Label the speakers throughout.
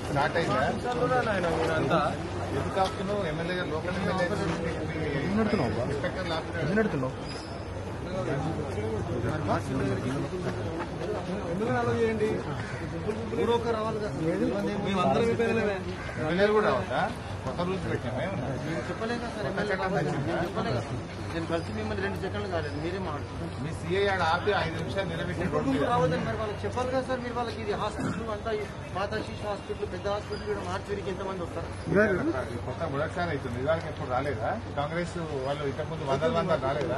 Speaker 1: Start అయిందా ఎందుకు ఆపుతున్నావు? MLA local MLA
Speaker 2: ఎందుకు అలా చేయండి?
Speaker 1: ఎమ్మెల్యేలు కూడా రావద్దా? కొత్త రూల్స్ పెట్టామే
Speaker 2: చెప్పలేదు సార్. నేను కలిసి మిమ్మల్ని 2 సెకండ్లు కాలేదు, మీరే మాట్లాడుతున్నారు.
Speaker 1: మీ సీఐ ఆడ ఆపి 5 నిమిషాలు నిలబెట్టి
Speaker 2: రావద్దని మరి వాళ్ళకి చెప్పాలి కదా సార్. మీరు వాళ్ళకి ఇది హాస్పిటల్ అంతా పాత శిశు హాస్పిటల్, పెద్ద హాస్పిటల్ కూడా మార్చేరికి ఎంతమంది వస్తారు?
Speaker 1: కొత్త మొదటిసారి అవుతుంది. ఇవాళకి ఎప్పుడు రాలేదా? కాంగ్రెస్ వాళ్ళు ఇంతకుముందు 100 రాలేదా?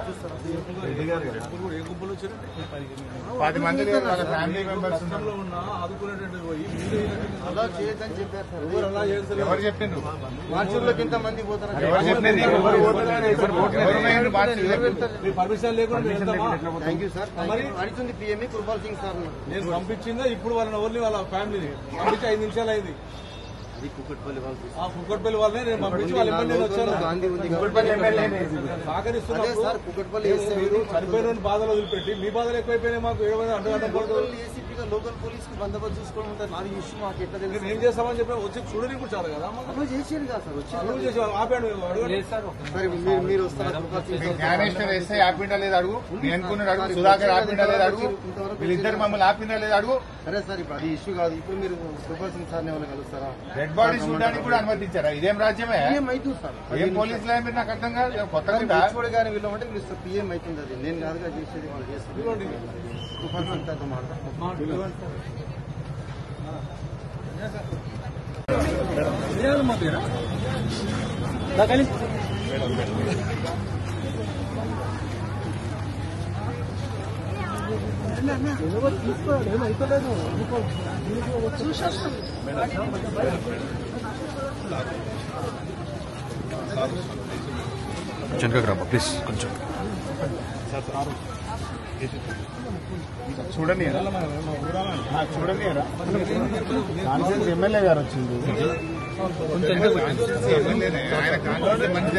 Speaker 1: 10 మంది వాళ్ళ ఫ్యామిలీ మెంబర్స్
Speaker 2: అలా చేయొద్దని చెప్పారు సార్.
Speaker 1: ఎవరు చెప్పిండ్రు?
Speaker 2: మార్చూర్లోకి ఇంతమంది పోతారు.
Speaker 1: ఎవరు చెప్పింది?
Speaker 3: పర్మిషన్ లేకుండా
Speaker 2: థ్యాంక్ యూ సార్. అడుగుతుంది పిఎంఈ కుర్బాల్ సింగ్ సార్.
Speaker 3: నేను పంపించిందా ఇప్పుడు వాళ్ళని ఓన్లీ వాళ్ళ ఫ్యామిలీని పంపించి 5 నిమిషాలు అయింది.
Speaker 2: అది కుక్కట్పల్లి వాళ్ళు
Speaker 3: కుక్కట్పల్లి వాళ్ళనే నేను పంపించి వాళ్ళ ఎమ్మెల్యే వచ్చాను.
Speaker 2: గాంధీ ఉంది
Speaker 3: సహకరిస్తున్నారు
Speaker 2: సార్. కుక్కట్పల్లి
Speaker 3: చనిపోయిన బాధలు వదిలిపెట్టి మీ బాధలు ఎక్కువైపోయినాయి. మాకు
Speaker 2: ఏసీపీగా లోకల్ పోలీస్ కి బందోబస్తు చూసుకోవడం ఉంటుంది. నాది ఇష్యూ మాకు ఎట్లా తెలుసు?
Speaker 3: ఏం చేస్తామని చెప్పి వచ్చి చూడని కూడా చాలు కదా.
Speaker 2: నువ్వు చేసేది కాదు సార్. వచ్చి
Speaker 3: నువ్వు చేసేవాళ్ళు ఆపాడు.
Speaker 2: సరే మీరు వస్తారా?
Speaker 1: జ్ఞానేశ్వర్ వేస్తే ఆపిండా లేదు అడుగు. నేను అనుకున్నాడు అడుగు. సుధాకర్ ఆపిండా లేదు అడుగు. వీళ్ళిద్దరు మమ్మల్ని ఆపిండా లేదు అడుగు.
Speaker 2: సరే సార్, ఇప్పుడు అది ఇష్యూ కాదు. ఇప్పుడు మీరు కుర్బాల్ సింగ్ సార్ ఎవరు కలుస్తారా?
Speaker 1: డెడ్ బాడీ చూడడానికి కూడా అనుమతించారా? ఇదేం రాజ్యమే?
Speaker 2: పిఎం అవుతుంది సార్.
Speaker 1: ఏం పోలీసులు మీరు నాకు అర్థం కాదు. కొత్తగా
Speaker 2: చూడ కానీ వీళ్ళమంటే మీరు పిఎం అవుతుంది. అది నేను కాదుగా చేసేది, వాళ్ళు చేస్తారు. తుఫాన్ అంతా తీసుకోవాలి. ఏమైపోలేదు.
Speaker 4: చెనకరాబా ప్లీజ్ కొంచెం
Speaker 1: చూడండి చూడండి కాన్ఫరెన్స్ ఎమ్మెల్యే గారు వచ్చింది. ఎమ్మెల్యేనే ఆయన కాన్ఫరెన్స్ మంచి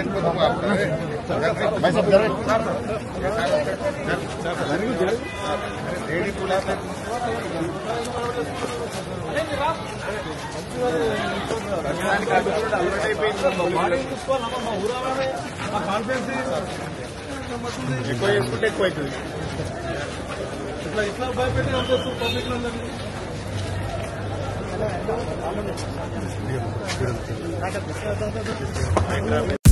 Speaker 1: ఎక్కువ చేసుకుంటే ఎక్కువ అవుతుంది.
Speaker 3: ఇట్లా భయపెట్టి పబ్లిక్ లో